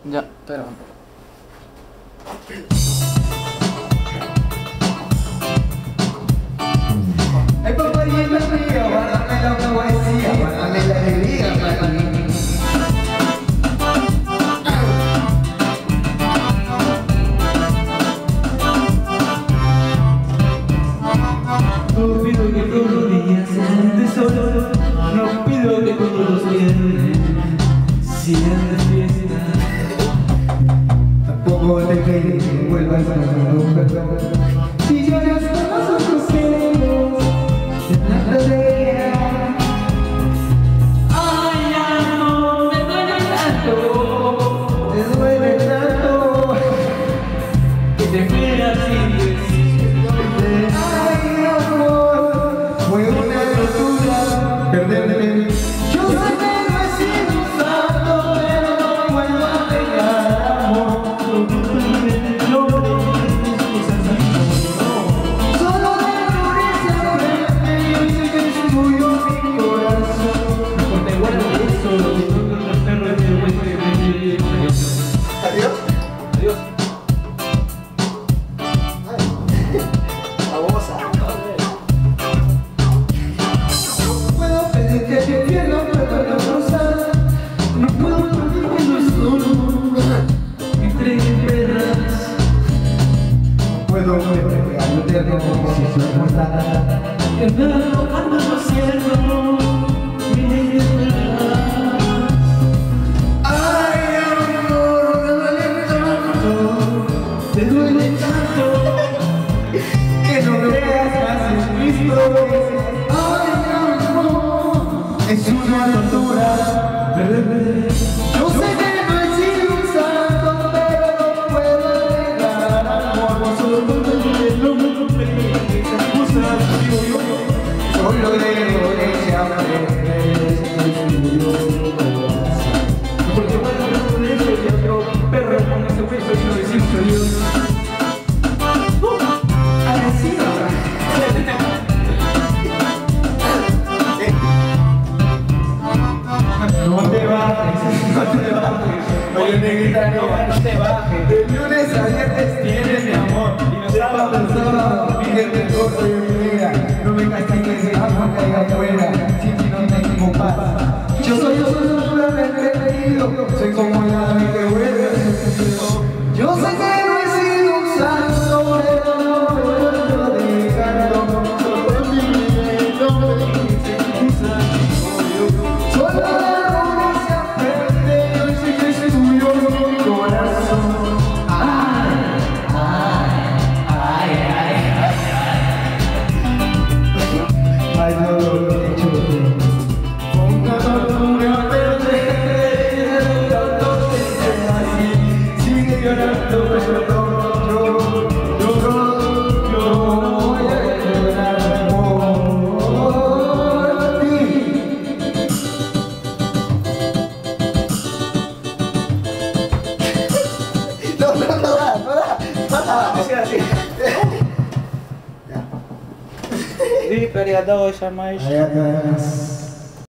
Ya, pero. Ay, papayita mía, guárdame la poesía, guárdame la alegría para mí. No pido que todos los días sean de sol, no pido que todos los viernes sean de fiesta. Tampoco te pido que vuelvas a un perdón. Si lloras con los ojos ciegos, de tanta alegría. Ay, amor, me duele tanto, Te duele tanto que te veas sin decirte. ay, amor, fue una locura perderte. Yo sé que no he sido un santo, pero no puedo negar amor. Solo de morirse a frente, yo sé que es tuyo mi corazón. Te guardo eso, los perros de Adiós. Adiós. Adiós. Babosa. Puedo pedir que te pierda, pero no cruzar. No puedo pedirte lo solo entre perras. Puedo preguntarte como si se importara. Pero ando lo cierto, mi verdad. Ay, amor, Te duele tanto que no creas más en mis flores. Ay, amor, es una tortura. Yo sé que no he sido un santo, pero no puedo negar amor. Solo por el nombre no me esas cosas, digo yo. Solo debo que se aprende. Porque bueno, no de eso y otro perro con ese hueso y no decimos adiós. Así ahora. No te bajes, no te bajes. Oye, negrita, no te bajes. De lunes a viernes tienes mi amor. Y no sábado al sábado, pídete todo y mira. No me castigues, amor, caiga afuera. Sin ti no tengo paz. Yo soy solamente querido. Soy como el ave que vuelve a ser sentido. Yo sé que no he sido un santo, pero no puedo dejarlo. Solo mi vida, no me dices quizás. Solo la luna se aprende, yo sé que es tuyo mi corazón. Ay, ay, ay, ay, ay, ay. Ay, no lo he hecho. Ponga tortura, pero deje tanto que sea así. Sigue llorando, pero no, yo voy a llorar por ti. No da. Así. Sí, pero ya todo ya más. Allá